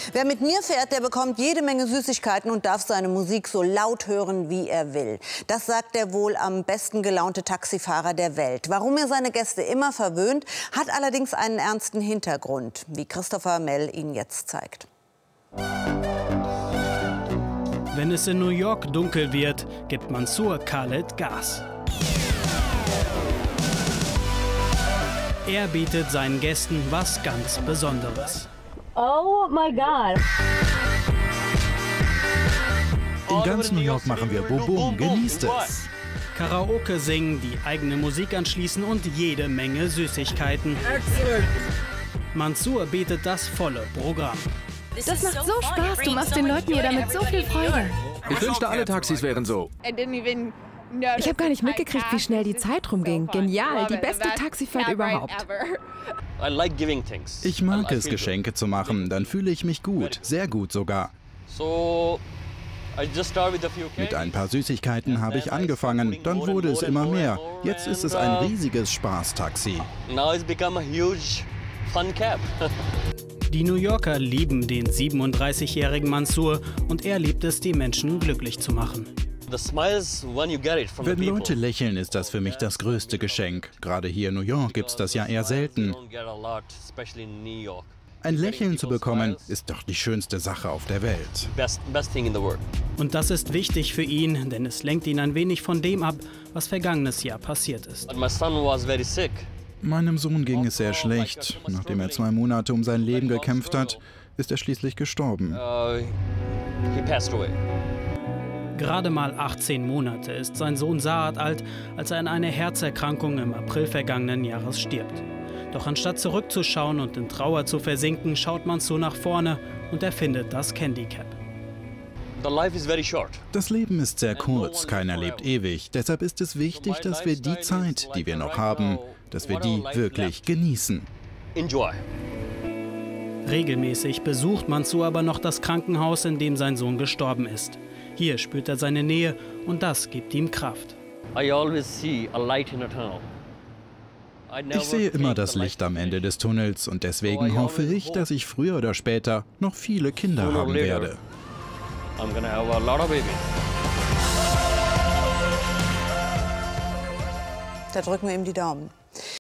Wer mit mir fährt, der bekommt jede Menge Süßigkeiten und darf seine Musik so laut hören, wie er will. Das sagt der wohl am besten gelaunte Taxifahrer der Welt. Warum er seine Gäste immer verwöhnt, hat allerdings einen ernsten Hintergrund, wie Christopher Mell ihn jetzt zeigt. Wenn es in New York dunkel wird, gibt Mansour Khaled Gas. Er bietet seinen Gästen was ganz Besonderes. Oh my God. In ganz New York machen wir Boom, genießt es. Karaoke singen, die eigene Musik anschließen und jede Menge Süßigkeiten. Mansour bietet das volle Programm. Das macht so Spaß, du machst den Leuten hier damit so viel Freude. Ich wünschte, alle Taxis wären so. Ich habe gar nicht mitgekriegt, wie schnell die Zeit rumging. Genial, die beste Taxifahrt überhaupt. Ich mag es, Geschenke zu machen. Dann fühle ich mich gut, sehr gut sogar. Mit ein paar Süßigkeiten habe ich angefangen, dann wurde es immer mehr. Jetzt ist es ein riesiges Spaßtaxi. Die New Yorker lieben den 37-jährigen Mansour und er liebt es, die Menschen glücklich zu machen. Wenn Leute lächeln, ist das für mich das größte Geschenk. Gerade hier in New York gibt es das ja eher selten. Ein Lächeln zu bekommen, ist doch die schönste Sache auf der Welt. Und das ist wichtig für ihn, denn es lenkt ihn ein wenig von dem ab, was vergangenes Jahr passiert ist. Meinem Sohn ging es sehr schlecht. Nachdem er 2 Monate um sein Leben gekämpft hat, ist er schließlich gestorben. Gerade mal 18 Monate ist sein Sohn Saad alt, als er an einer Herzerkrankung im April vergangenen Jahres stirbt. Doch anstatt zurückzuschauen und in Trauer zu versinken, schaut Mansour nach vorne und erfindet das Candy Cap. Das Leben ist sehr kurz, keiner lebt ewig. Deshalb ist es wichtig, dass wir die Zeit, die wir noch haben, dass wir die wirklich genießen. Regelmäßig besucht Mansour aber noch das Krankenhaus, in dem sein Sohn gestorben ist. Hier spürt er seine Nähe und das gibt ihm Kraft. Ich sehe immer das Licht am Ende des Tunnels und deswegen hoffe ich, dass ich früher oder später noch viele Kinder haben werde. Da drücken wir ihm die Daumen.